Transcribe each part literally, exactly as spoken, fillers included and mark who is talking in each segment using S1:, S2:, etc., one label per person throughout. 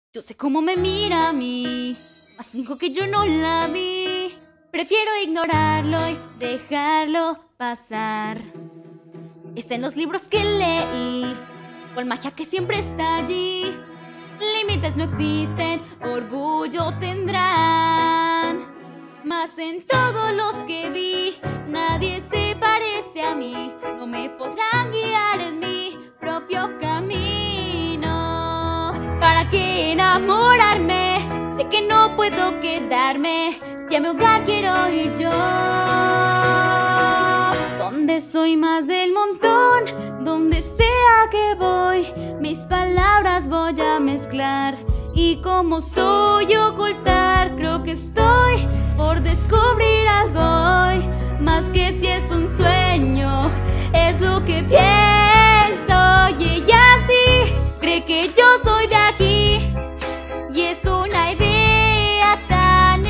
S1: Yo sé cómo me mira a mí, mas finjo que yo no la vi. Prefiero ignorarlo y dejarlo pasar. Está en los libros que leí, con magia que siempre está allí. Límites no existen, orgullo tendrán. Mas en todos los que vi, nadie se parece a mí. No me podrán guiar en mi propio camino. ¿Para qué enamorarme? Sé que no puedo quedarme. Si a mi hogar quiero ir yo. Donde soy más del montón, donde sea que voy, mis palabras voy a mezclar. Y como soy ocultar, creo que estoy por descubrir algo hoy. Más que si es un sueño, es lo que pienso. Y ella sí cree que yo soy de aquí, y es una idea tan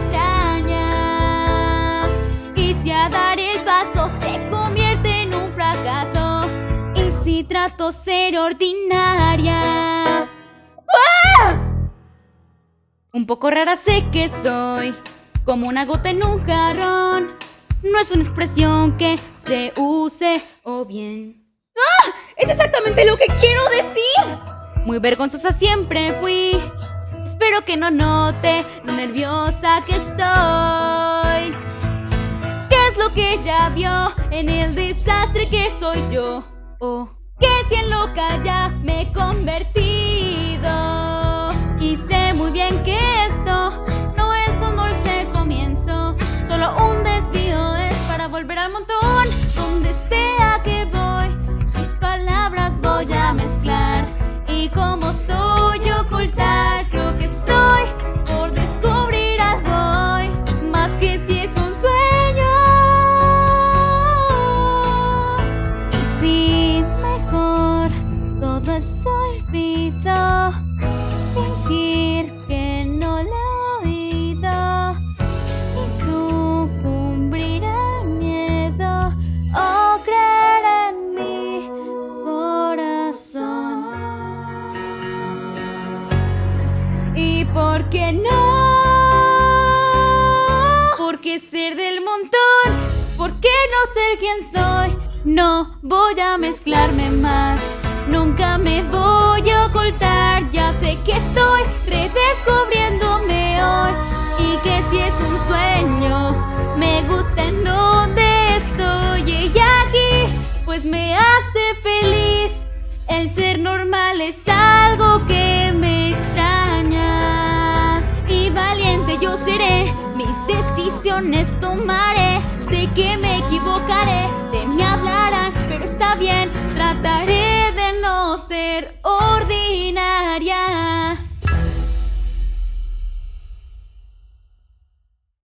S1: extraña. Y si a dar el paso se convierte en un fracaso, y si trato ser ordinaria. ¡Ah! Un poco rara sé que soy, como una gota en un jarrón. No es una expresión que se use o bien. ¡Ah! ¡Es exactamente lo que quiero decir! Muy vergonzosa siempre fui. Espero que no note lo nerviosa que estoy. ¿Qué es lo que ella vio en el desastre que soy yo? ¿O qué si en loca ya me he convertido? Y sé muy bien que esto no es un dulce comienzo, solo un desvío es para volver al montón. Donde sea que voy, mis palabras voy a mezclar. Y como soy ocultar, creo que estoy por descubrir algo hoy. Más que si es un sueño. Y si mejor todo esto olvido, fingir que no la he oído y sucumbir al miedo o creer en mi corazón. ¿Y por qué no? Porque ser del montón, ¿por qué no ser quien soy? No voy a mezclarme más, nunca me voy a ocultar. Ya sé que estoy redescubriéndome hoy, y que si es un sueño, me gusta en donde estoy. Y aquí, pues me hace feliz. El ser normal es algo que me extraña. Y valiente yo seré, mis decisiones tomaré. Sé que me equivocaré, de mí hablarán, pero está bien. Trataré de no ser ordinaria.